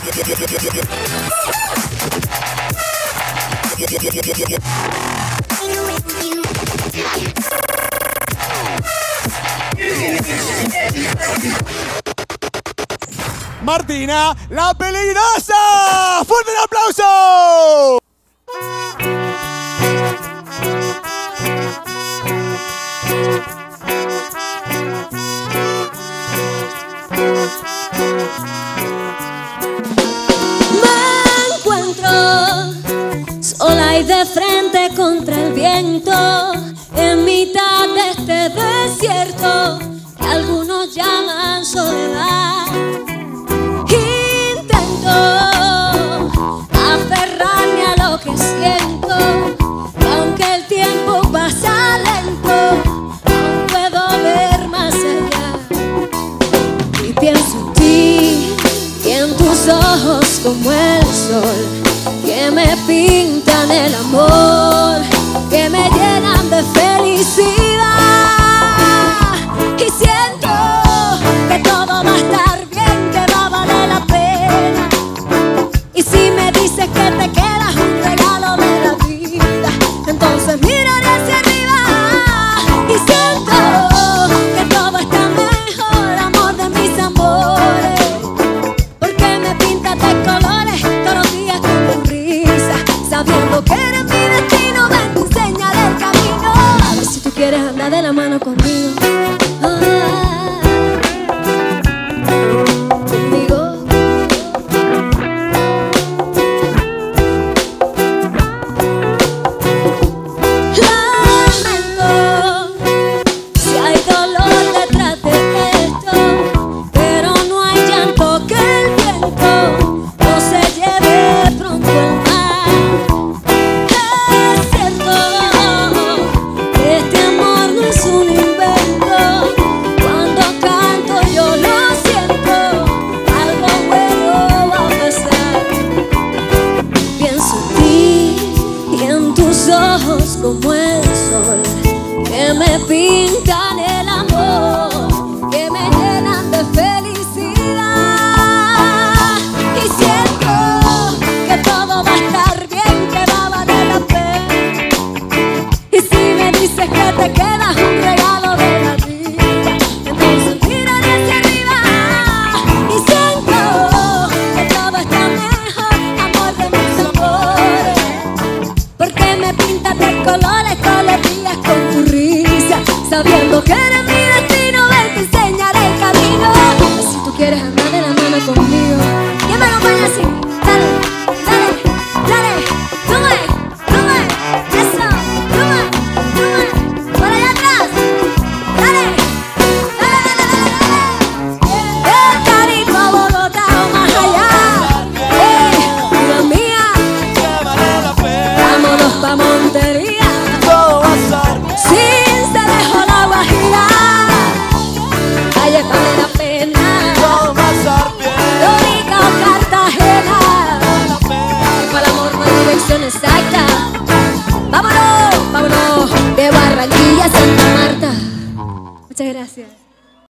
Martina, la peligrosa. ¡Fuerte el aplauso! Me encuentro sola y de frente contra el viento, en mitad de este desierto que algunos llaman soledad. Intento aferrarme a lo que siento, aunque el tiempo pasa lento, aún puedo ver más allá. Y pienso en ti y en tus ojos como el sol, que me pintan el amor, que me llenan de felicidad. Y siento que todo va a estar bien, que va a valer la pena. Y si me dices que te quedas un regalo de la vida, entonces miraré hacia arriba y siento que todo está mejor, amor de mis amores, porque me pintas de colores todos los días con tu risa, sabiendo que eres mi destino, ven te enseñaré el camino. A ver si tú quieres andar de la mano conmigo. Como el sol, que me pintan el amor, que me llenan de felicidad. Y siento que todo va a estar bien, que va a valer la pena. Y si me dices que te quedas un regalo de la vida, entonces miraré hacia arriba y siento que todo está mejor, amor de mis amores, porque me pintas de colores todos los días con tu risa, sabiendo que eres mi destino, ven te enseñaré el camino. Si tú quieres andar de la mano conmigo, ¿quién me acompaña así? Dale, dale, dale, sube, sube, eso, sube, sube, por allá atrás, dale, dale, dale, dale, dale. De Caribe a Bogotá o más allá, vida mía, vámonos pa' Montería. Sincelejo, La Guajira, Calle vale la pena, Lorica o Cartagena, y para el amor no hay dirección exacta. Vámonos, vámonos, de Barranquilla a Santa Marta. Muchas gracias.